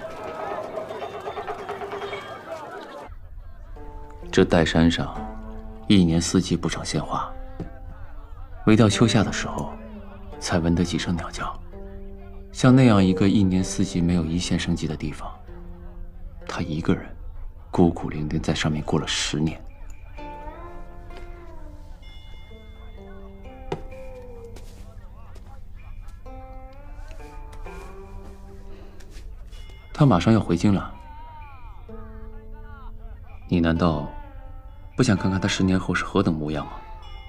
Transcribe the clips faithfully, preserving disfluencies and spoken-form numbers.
这岱山上，一年四季不长鲜花，唯到秋夏的时候，才闻得几声鸟叫。像那样一个一年四季没有一线生机的地方，他一个人孤苦伶仃在上面过了十年。他马上要回京了，你难道不想看看他十年后是何等模样吗？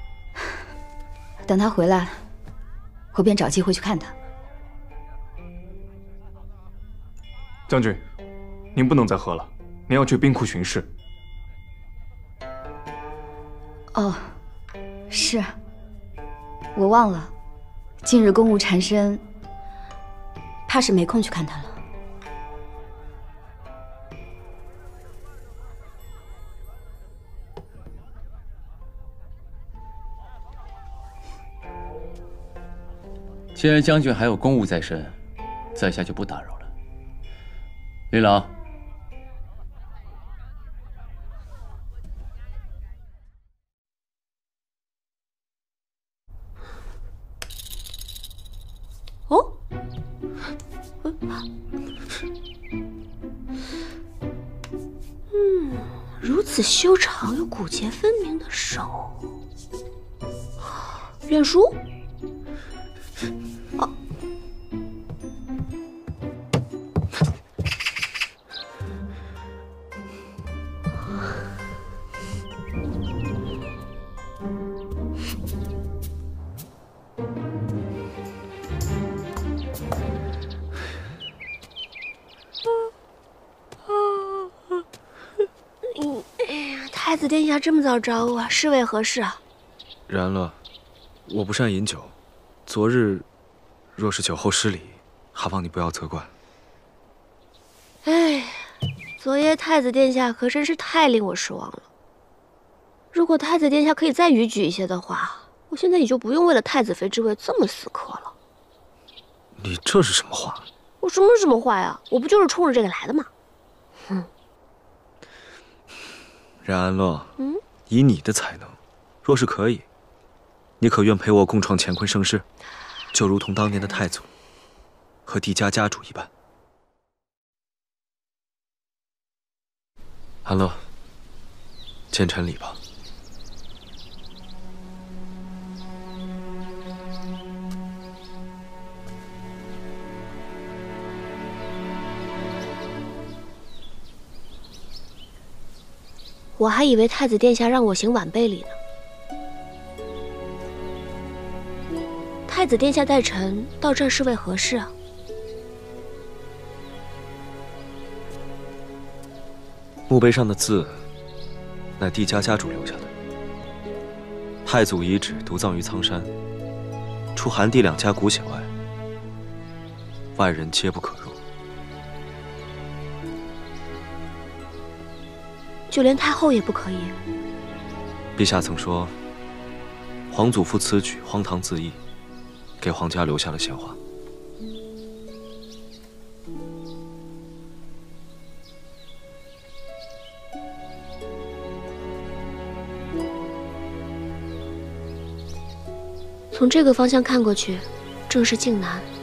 等他回来，我便找机会去看他。 将军，您不能再喝了，您要去兵库巡视。 哦，是，我忘了，近日公务缠身，怕是没空去看他了。 既然将军还有公务在身，在下就不打扰了。李郎， 哦，嗯，如此修长又骨节分明的手，认输。哦，太子殿下这么早找我，是为何事啊？ 然了，我不善饮酒，昨日若是酒后失礼，还望你不要责怪。 哎，昨夜太子殿下可真是太令我失望了。如果太子殿下可以再逾矩一些的话，我现在也就不用为了太子妃之位这么死磕了。 你这是什么话？ 我什么什么话呀？我不就是冲着这个来的吗？哼。 冉安乐， 嗯， 以你的才能，若是可以，你可愿陪我共创乾坤盛世，就如同当年的太祖和帝家家主一般？安乐，见臣礼吧。 我还以为太子殿下让我行晚辈礼呢。太子殿下带臣到这儿是为何事啊？ 墓碑上的字，乃帝家家主留下的。太祖遗旨独葬于苍山，除韩帝两家骨血外，外人皆不可入。 就连太后也不可以。 陛下曾说，皇祖父此举荒唐自缢，给皇家留下了鲜花。 从这个方向看过去，正是靖南。